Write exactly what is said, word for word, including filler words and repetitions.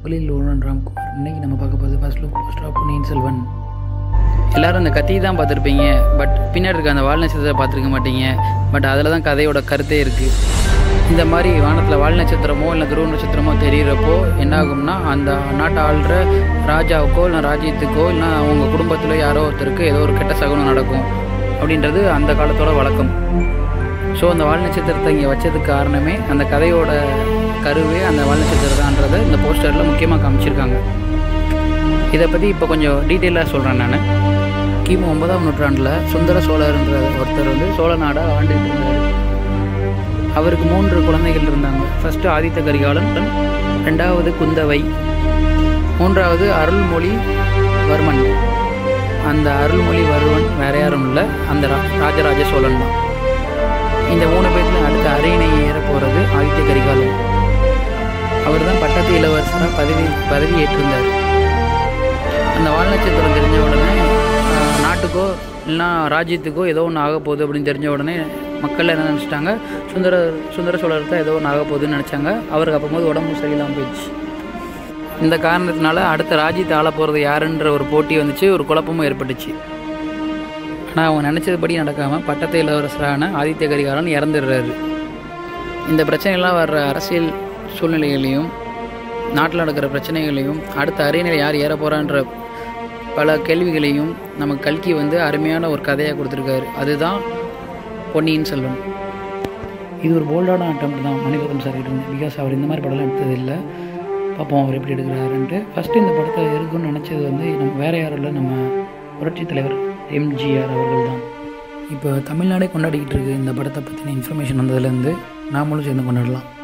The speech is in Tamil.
ராம்குமார். இன்னைக்கு நம்ம பார்க்க போகிறது first look poster of Ponniyin Selvan. எல்லோரும் அந்த கத்தி தான் பார்த்துருப்பீங்க, பட் பின்னாடி இருக்க அந்த வால் நட்சத்திரத்தை பார்த்துருக்க மாட்டீங்க. பட் அதில் தான் கதையோட கருத்தே இருக்குது. இந்த மாதிரி வானத்தில் வால் நட்சத்திரமோ இல்லை துருவ நட்சத்திரமோ தெரிகிறப்போ என்ன ஆகும்னா, அந்த நாட்டை ஆள்ற ராஜாவுக்கோ இல்லை ராஜ்யத்துக்கோ இல்லை அவங்க குடும்பத்தில் யாரோ ஒருத்தருக்கு ஏதோ ஒரு கெட்ட சகுனம் நடக்கும் அப்படின்றது அந்த காலத்தோட வழக்கம். ஸோ அந்த வால் நட்சத்திரத்தை இங்கே வச்சதுக்கு காரணமே அந்த கதையோட கருவே அந்த வால் நட்சத்திரத்தான்றதை இந்த போஸ்டரில் முக்கியமாக காமிச்சிருக்காங்க. இதை பற்றி இப்போ கொஞ்சம் டீட்டெயிலாக சொல்கிறேன் நான். கிமு ஒன்பதாம் நூற்றாண்டில் சுந்தர சோழர்ன்ற ஒருத்தர் வந்து சோழ நாடை ஆண்டுகிட்டு இருந்தார். அவருக்கு மூன்று குழந்தைகள் இருந்தாங்க. ஃபஸ்ட்டு ஆதித்த கரிகாலன், ரெண்டாவது குந்தவை, மூன்றாவது அருள்மொழிவர்மன். அந்த அருள்மொழிவர்மன் வேற யாரும் இல்லை, அந்த ராஜராஜ சோழன் தான். இந்த மூணு பேர்த்தில் அடுத்த அரியணை ஏற போகிறது ஆதித்த கரிகாலன். அவர் தான் பட்டத்து இளவரசராக பதவி பதவி ஏற்றிருந்தார். அந்த வால் நட்சத்திரம் தெரிஞ்ச உடனே நாட்டுக்கோ இல்லைனா ராஜ்யத்துக்கோ ஏதோ ஒன்று ஆக போகுது அப்படின்னு தெரிஞ்ச உடனே மக்கள் என்ன நினச்சிட்டாங்க, சுந்தர சுந்தர சோழர் தான் ஏதோ ஒன்று ஆக போகுதுன்னு நினச்சாங்க. அவருக்கு அப்போது உடம்பு சரியில்லாமல் போயிடுச்சு. இந்த காரணத்தினால அடுத்த ராஜ்யத்தை ஆள போகிறது யாருன்ற ஒரு போட்டி வந்துச்சு, ஒரு குழப்பமும் ஏற்பட்டுச்சு. ஆனால் அவங்க நினச்சதுபடி நடக்காமல் பட்டத்து இளவரசரான ஆதித்த கரிகாலன் இறந்துடுறாரு. இந்த பிரச்சனைகள்லாம் வர்ற அரசியல் சூழ்நிலைகளையும் நாட்டில் நடக்கிற பிரச்சனைகளையும் அடுத்த அரியணை யார் ஏற போகிறான்ற பல கேள்விகளையும் நமக்கு கல்கி வந்து அருமையான ஒரு கதையாக கொடுத்துருக்காரு. அதுதான் பொன்னியின் செல்வன். இது ஒரு போல்டான அட்டம்ப்ட் தான் மணி ரத்னம் சார் கிட்ட. பிகாஸ் அவர் இந்த மாதிரி படம்லாம் எடுத்தது இல்லை. பார்ப்போம் அவர் எப்படி எடுக்கிறாருன்ட்டு. ஃபஸ்ட்டு இந்த படத்தை இருக்குன்னு நினச்சது வந்து நம்ம வேறு யாரும் இல்லை, நம்ம புரட்சி தலைவர் எம்ஜிஆர் அவர்கள் தான். இப்போ தமிழ்நாடே கொண்டாடிக்கிட்டு இருக்குது இந்த படத்தை பற்றின இன்ஃபர்மேஷன் வந்ததுலேருந்து நாமளும் சேர்ந்து கொண்டாடலாம்.